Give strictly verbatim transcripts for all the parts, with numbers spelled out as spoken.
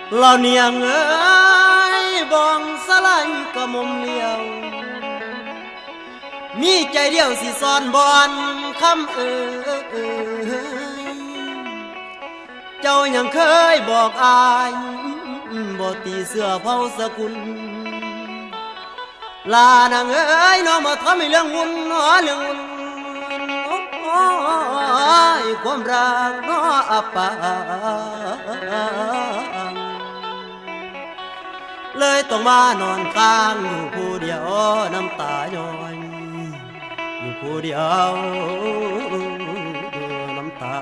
เราเนียงเอ้ยบองสลายกระมุมเลี้ยวมีใจเดียวสิสอนบอนคำเอ่ยเจ้ายังเคยบอกอายบ่ตีเสื้อเผาสกุลลานางเอ้ยน้องมาทำให้เรื่องวุ่นเรื่องวุ่นความรักน้ออับปางเลยต้องมานอนค้างอยู่ผู้เดียวน้ำตาย้อยอยู่ผู้เดียวน้ำตา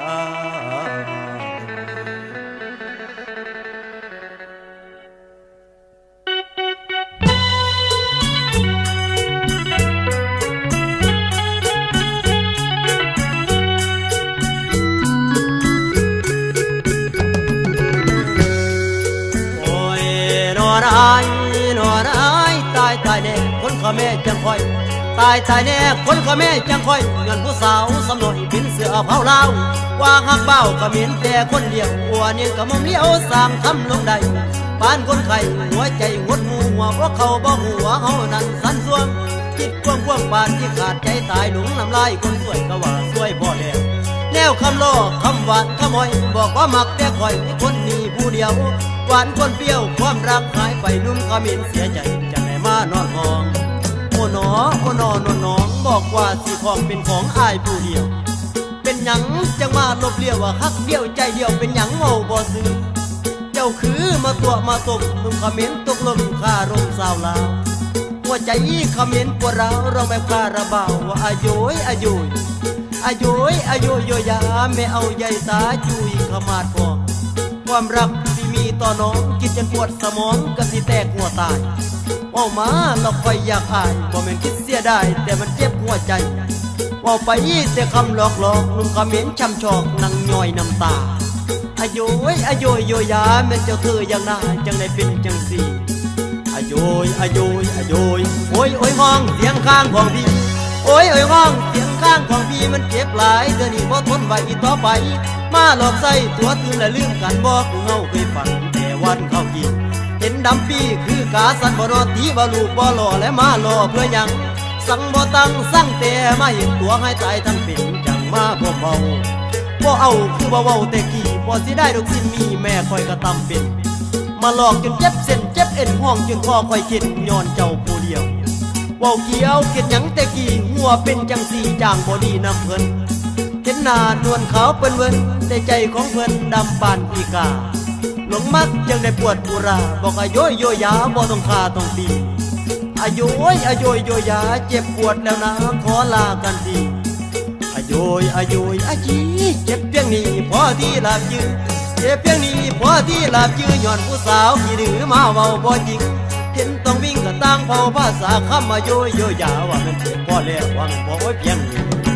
ตายแน่คนขแม่จังคอยตายตายแน่คนขแม่จังคอยเงินผู้สาวสำหน่อยบินเสือเผาลาวว่าหักเบ้าก็เหม็นแต่คนเดียวหัวเนี่ยก็มองเลี้ยวสามทำลงใดบ้านคนไข้หัวใจหดหูหัวเพราะเขาบ่หัวเฮานั่นสันสวงคิดกว้างกว้างบานที่ขาดใจตายหลงน้ำลายคนสวยก็ว่าสวยบ่แล้วแนวคำล้อคำหวานคำหอยบอกว่ามักแต่คอยคนนี้ผู้เดียวหวานคนเปรี้ยวความรักหายไปนุ่มขมิ้นเสียใจจะแม่มานอนห้องโอ้หนอโอ้นอนน้องบอกว่าสีทองเป็นของอายผู้เดียวเป็นหยังจังมาลบเลี้ยวว่าฮักเดียวใจเดียวเป็นหยังเมาบ่ซื้อเจ้าคือมาตัวมาตบนุ่มขมิ้นตกลมคารมสาวลาวหัวใจขมิ้นปวดร้าวเราแบบคาราบาวว่าอายุยอายุยอายุยอายุโยยาไม่เอาใยตาจุยขมาดพอความรักที่มีต่อน้องคิดจนปวดสมองก็สิแตกหัวตายว่ามาเราคอยอยากอายบ่แม่นคิดเสียได้แต่มันเจ็บหัวใจว่าไปแต่คำหลอกหลอกนุ่มคำเหม็นช้ำชอกนั่งย่อยน้ำตาอายุยอายุยโยยาแม่เจ้าเธออย่างน่าจังได้เป็นจังสีอายุยอายุยอายุยโอ้ยโอ้ยห้องเสียงข้างของพี่โอ้ยโอ้ยห้องเสียงข้างของพี่มันเจ็บหลายเดี๋ยวนี้บ่ทนไหวอีกต่อไปมาหลอกใส่ตัวตื่นและลืมกันบอกเงาเคยฝันแต่วันเข้ากินเห็นดำปีคือกาสันบ่นอตีบ่ลูกบ่หล่อและมาหล่อเพื่อยังสั่งบ่ตั้งสั่งแต่มาเห็นตัวให้ตายทั้งเป็นจังมาบ่เบาบ่เอาคือบ่เว้าแต่กี้บ่สิได้ดอกสิมีแม่คอยกระตำเป็นมาหลอกจนเจ็บเส้นเจ็บเอ็นห้องจนคอคอยคิดย้อนเจ้าผู้เดียวว่าเกี่ยวเกิดหยังแต่กี้หัวเป็นจังสีจางบ่ดีน้ำเพิ่นเห็นหน้านวลขาวเปิ้นเวินแต่ใจของเพิ่นดำปานอีกาหลงมักยังได้ปวดปุราบอกอายุยโยยาบ่ต้องฆ่าต้องตีอายุยอายุยโยยาเจ็บปวดแล้วนะขอลากันทีอายุยอายุยอาจีเจ็บเพียงนี้พอที่หลับยืนเจ็บเพียงนี้พอที่หลับยืนย้อนผู้สาวขี้ดื้อมาเว้าบ่จริงเห็นต้องวิ่งก็ตั้งเผาภาษาคำมาโยยโยยาว่ามันเจ็บพอแล้วว่ามันพอไว้เพียงนี้